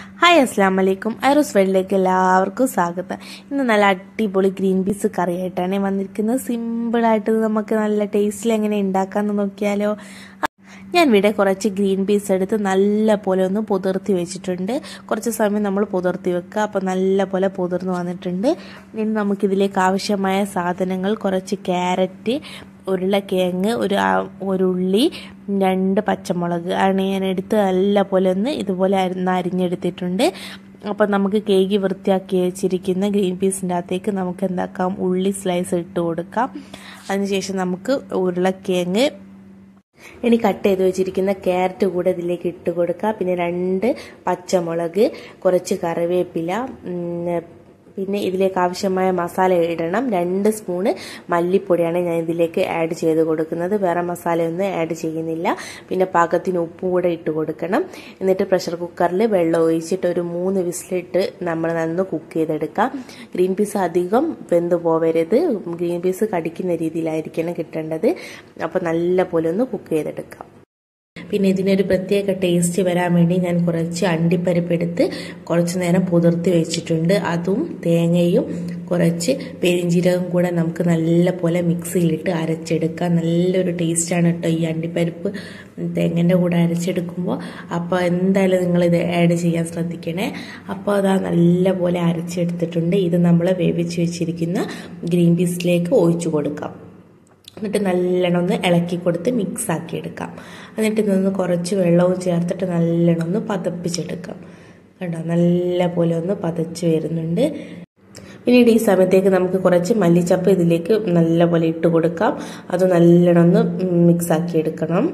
Hi അസ്സാം വലൈക്കും. ഐറോസ് വേൾഡിലേക്ക് എല്ലാവർക്കും സ്വാഗതം. ഇന്ന് നല്ല അടിപൊളി ഗ്രീൻ പീസ് കറി ആയിട്ടാണ് വന്നിരിക്കുന്നത്. സിമ്പിളായിട്ട് നമുക്ക് നല്ല ടേസ്റ്റിൽ എങ്ങനെ ഉണ്ടാക്കാമെന്ന് നോക്കിയാലോ. ഞാൻ ഇവിടെ കുറച്ച് ഗ്രീൻ പീസ് എടുത്ത് നല്ല പോലെ ഒന്ന് പുതിർത്തി വെച്ചിട്ടുണ്ട്. കുറച്ച് സമയം നമ്മൾ പുതിർത്തി വെക്കുക. അപ്പോൾ നല്ല പോലെ പുതിർന്ന് വന്നിട്ടുണ്ട്. ഇനി നമുക്കിതിലേക്ക് ആവശ്യമായ സാധനങ്ങൾ കുറച്ച് ക്യാരറ്റ്, ഉരുളക്കിഴങ്ങ്, ഒരു ഉള്ളി, 2 പച്ചമുളക് ആണ് ഞാൻ എടുത്ത് നല്ല പോലെ ഒന്ന് ഇതുപോലെ അരിഞ്ഞെടുത്തിട്ടുണ്ട്. അപ്പോൾ നമുക്ക് കേക്ക് വൃത്തിയാക്കി വെച്ചിരിക്കുന്ന ഗ്രീൻ പീസിൻ്റെ അകത്തേക്ക് നമുക്ക് എന്താക്കാം, ഉള്ളി സ്ലൈസ് ഇട്ട് കൊടുക്കാം. അതിനുശേഷം നമുക്ക് ഉരുളക്കിഴങ്ങ്, ഇനി കട്ട് ചെയ്ത് വെച്ചിരിക്കുന്ന ക്യാരറ്റ് കൂടെ ഇതിലേക്ക് ഇട്ട് കൊടുക്കുക. പിന്നെ 2 പച്ചമുളക്, കുറച്ച് കറിവേപ്പില, പിന്നെ ഇതിലേക്ക് ആവശ്യമായ മസാല ഇടണം. 2 സ്പൂണ് മല്ലിപ്പൊടിയാണ് ഞാൻ ഇതിലേക്ക് ആഡ് ചെയ്ത് കൊടുക്കുന്നത്. വേറെ മസാലയൊന്നും ആഡ് ചെയ്യുന്നില്ല. പിന്നെ പാകത്തിന് ഉപ്പും കൂടെ ഇട്ട് കൊടുക്കണം. എന്നിട്ട് പ്രഷർ കുക്കറിൽ വെള്ളം ഒഴിച്ചിട്ട് ഒരു 3 വിസിലിട്ട് നമ്മൾ നന്ന് കുക്ക് ചെയ്തെടുക്കാം. ഗ്രീൻ പീസ് അധികം വെന്ത് പോവരുത്. ഗ്രീൻ പീസ് കടിക്കുന്ന രീതിയിലായിരിക്കണം കിട്ടേണ്ടത്. അപ്പോൾ നല്ല പോലെ ഒന്ന് കുക്ക് ചെയ്തെടുക്കാം. പിന്നെ ഇതിനൊരു പ്രത്യേക ടേസ്റ്റ് വരാൻ വേണ്ടി ഞാൻ കുറച്ച് അണ്ടിപ്പരിപ്പ് എടുത്ത് കുറച്ച് നേരം പുതിർത്തി വെച്ചിട്ടുണ്ട്. അതും തേങ്ങയും കുറച്ച് പെരിഞ്ജീരകം കൂടെ നമുക്ക് നല്ല പോലെ മിക്സിയിലിട്ട് അരച്ചെടുക്കാം. നല്ലൊരു ടേസ്റ്റാണ് കേട്ടോ ഈ അണ്ടിപ്പരിപ്പ് തേങ്ങൻ്റെ കൂടെ അരച്ചെടുക്കുമ്പോൾ. അപ്പോൾ എന്തായാലും നിങ്ങളിത് ആഡ് ചെയ്യാൻ ശ്രദ്ധിക്കണേ. അപ്പോൾ അതാ നല്ല പോലെ അരച്ചെടുത്തിട്ടുണ്ട്. ഇത് നമ്മൾ വേവിച്ച് വെച്ചിരിക്കുന്ന ഗ്രീൻ പീസിലേക്ക് ഒഴിച്ചു കൊടുക്കാം. എന്നിട്ട് നല്ലോണം ഒന്ന് ഇളക്കി കൊടുത്ത് മിക്സ് ആക്കി എടുക്കാം. എന്നിട്ട് ഇതൊന്ന് കുറച്ച് വെള്ളവും ചേർത്തിട്ട് നല്ലോണം ഒന്ന് പതപ്പിച്ചെടുക്കാം. കണ്ടോ, നല്ല പോലെ ഒന്ന് പതച്ച് വരുന്നുണ്ട്. പിന്നീട് ഈ സമയത്തേക്ക് നമുക്ക് കുറച്ച് മല്ലിച്ചപ്പ് ഇതിലേക്ക് നല്ല പോലെ ഇട്ട് കൊടുക്കാം. അത് നല്ലോണം ഒന്ന് മിക്സ് ആക്കി എടുക്കണം.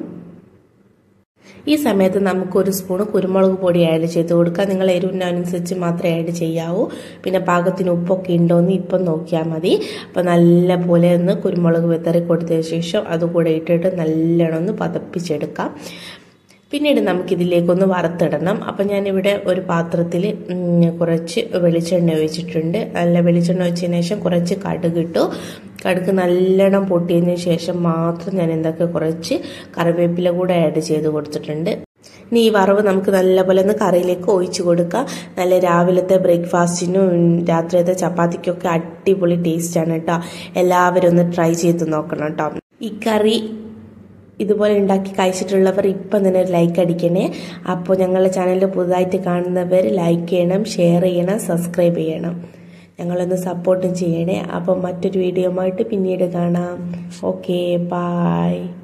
ഈ സമയത്ത് നമുക്ക് 1 സ്പൂൺ കുരുമുളക് പൊടി ആഡ് ചെയ്ത് കൊടുക്കാം. നിങ്ങൾ എരിവിനനുസരിച്ച് മാത്രമേ ആഡ് ചെയ്യാവൂ. പിന്നെ പാകത്തിന് ഉപ്പൊക്കെ ഉണ്ടോയെന്ന് ഇപ്പം നോക്കിയാൽ മതി. അപ്പോൾ നല്ല പോലെ ഒന്ന് കുരുമുളക് വെതറി കൊടുത്തതിന് ശേഷം അതുകൂടെ ഇട്ടിട്ട് നല്ലോണം ഒന്ന് പതപ്പിച്ചെടുക്കാം. പിന്നീട് നമുക്കിതിലേക്കൊന്ന് വറുത്തിടണം. അപ്പം ഞാനിവിടെ ഒരു പാത്രത്തിൽ കുറച്ച് വെളിച്ചെണ്ണ ഒഴിച്ചിട്ടുണ്ട്. നല്ല വെളിച്ചെണ്ണ ഒഴിച്ചതിന് ശേഷം കുറച്ച് കടുക് ഇട്ടു. കടുക് നല്ലോണം പൊട്ടിയതിന് ശേഷം മാത്രം ഞാൻ കുറച്ച് കറിവേപ്പില കൂടെ ആഡ് ചെയ്ത് കൊടുത്തിട്ടുണ്ട്. ഇനി ഈ വറവ് നമുക്ക് നല്ലപോലെ ഒന്ന് കറിയിലേക്ക് ഒഴിച്ചു കൊടുക്കാം. നല്ല രാവിലത്തെ ബ്രേക്ക്ഫാസ്റ്റിനും രാത്രിയത്തെ ചപ്പാത്തിക്കൊക്കെ അടിപൊളി ടേസ്റ്റാണ് കേട്ടോ. എല്ലാവരും ഒന്ന് ട്രൈ ചെയ്ത് നോക്കണം കേട്ടോ. ഈ കറി ഇതുപോലെ ഉണ്ടാക്കി കഴിച്ചിട്ടുള്ളവർ ഇപ്പം തന്നെ ഒരു ലൈക്ക് അടിക്കണേ. അപ്പോൾ ഞങ്ങളുടെ ചാനൽ പുതുതായിട്ട് കാണുന്നവർ ലൈക്ക് ചെയ്യണം, ഷെയർ ചെയ്യണം, സബ്സ്ക്രൈബ് ചെയ്യണം. ഞങ്ങളൊന്ന് സപ്പോർട്ടും ചെയ്യണേ. അപ്പം മറ്റൊരു വീഡിയോ ആയിട്ട് പിന്നീട് കാണാം. Okay, by.